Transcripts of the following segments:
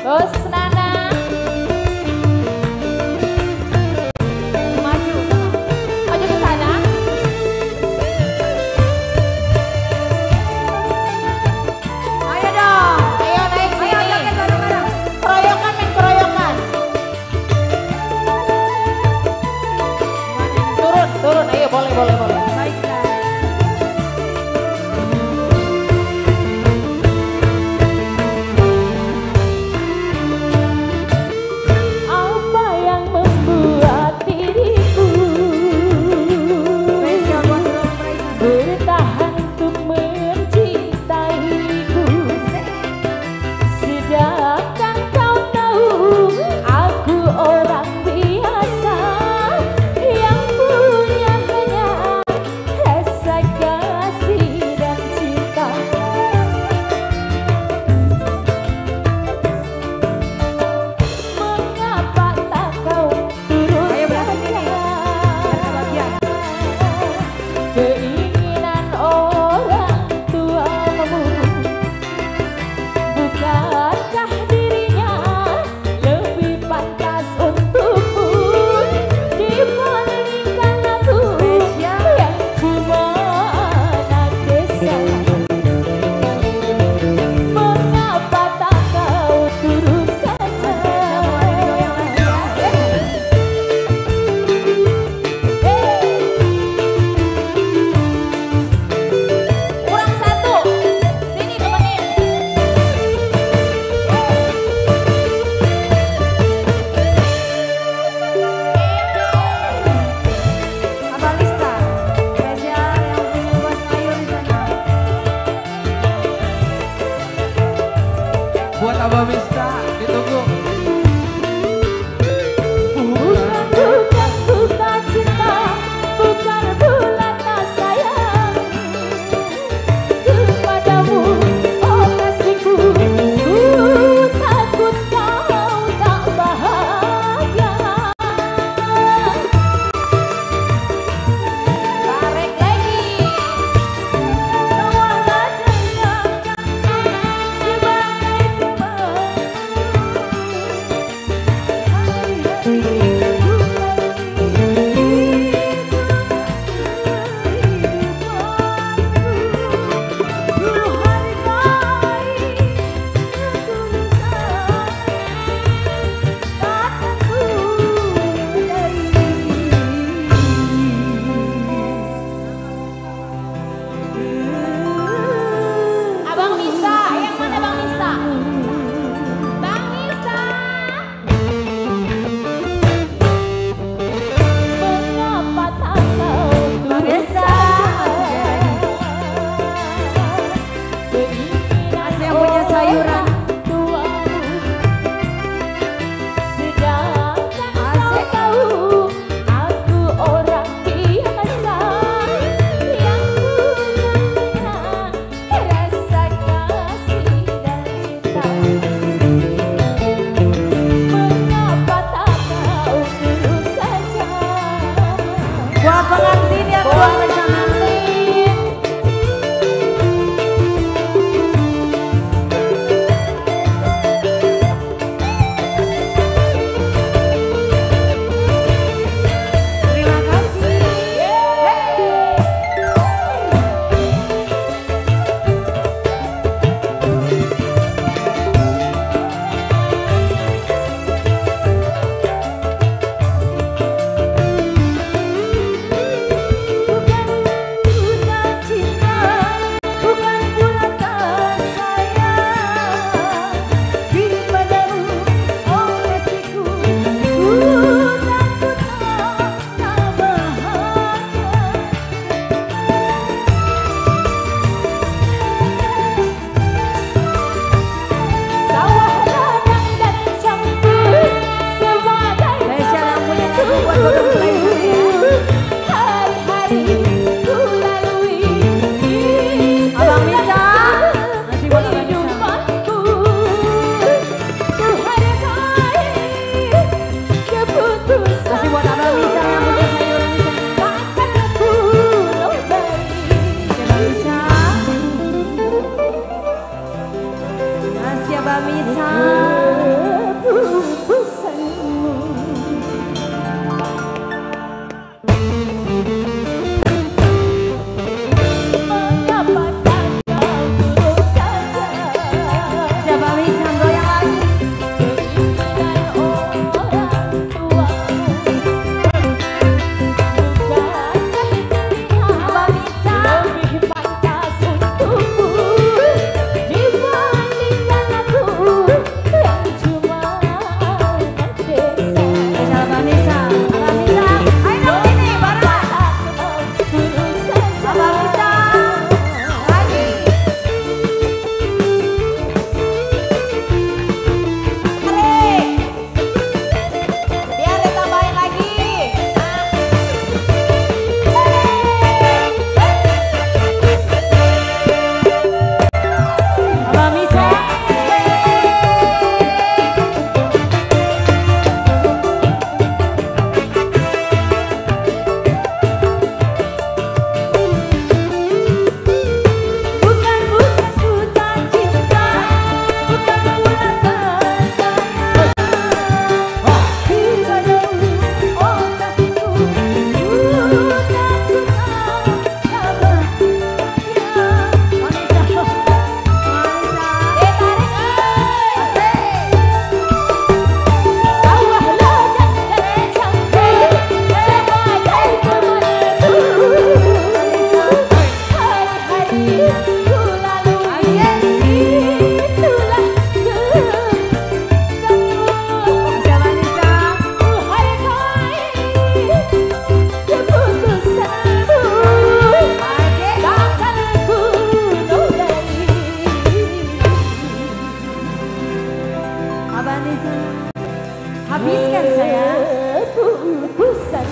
Bos Nana. Maju. Maju ke sana. Ayo dong. Ayo naik sini. Ayo joget bareng-bareng. Keroyokan men keroyokan. Turun, turun. Ayo boleh, boleh, boleh. Baiklah. Buat Abah Mista, ditunggu. Bukan, bukan, bukan cinta, bukan bulan sayang kepadamu, oh kasihku. Ku takut kau tak bahagia. Tarik lagi. Tawalah dengan Abang Mista, yang mana Bang Mista? Bang Mista. Mengapa tak kau berusaha? Masih yang punya sayuran. Sedangkan kau tahu aku orang biasa yang punya rasa kasih dan cinta. Mengapa tak kau terus saja? Buat pengantin ya, buat pengantin. Terima kasih. Bukan buta cinta, bukan pula tak sayang kepadamu, oh kasihku. Ku takut kau tak bahagia. Sawah ladang dan campur sebagai hari-hari ku lalui. Abang Misa, masih buat Abang Misa. Ku hargai keputusan. Masih buat Abang Misa yang punya sayuran di sana. Takkan aku lupai. Abang Misa. Masih Abang Misa. Vanessa. Habiskan saya. Bungkusan.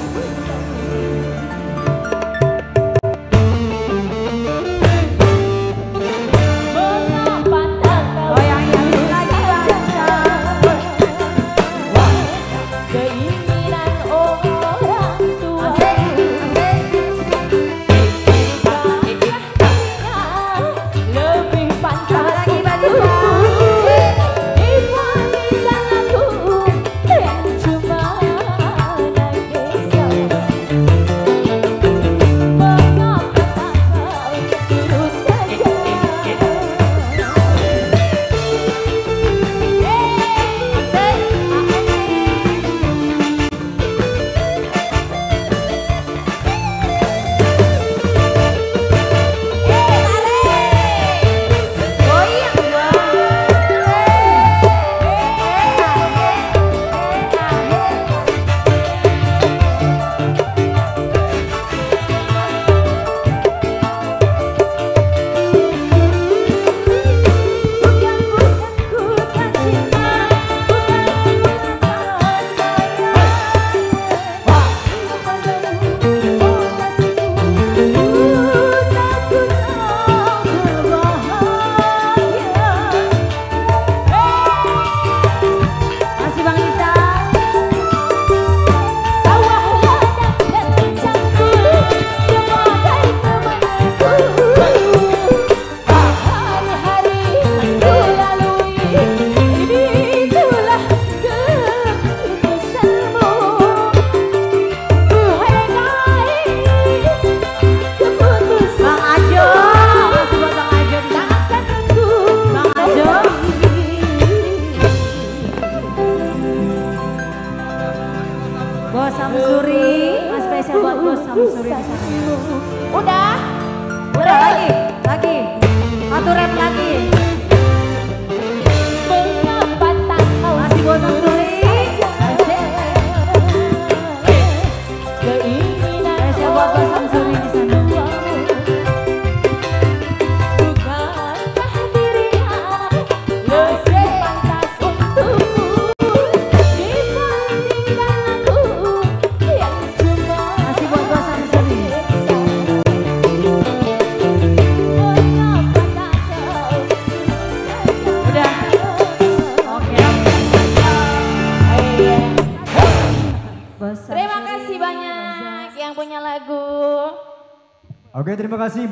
Bos Samsuri, Mas spesial buat Bos Samsuri di sana. Udah? Udah lagi. Satu rap lagi. Masih Bos Samsuri. Spesial buat Bos Samsuri di sana. Terima kasih banyak yang punya lagu. Oke, terima kasih.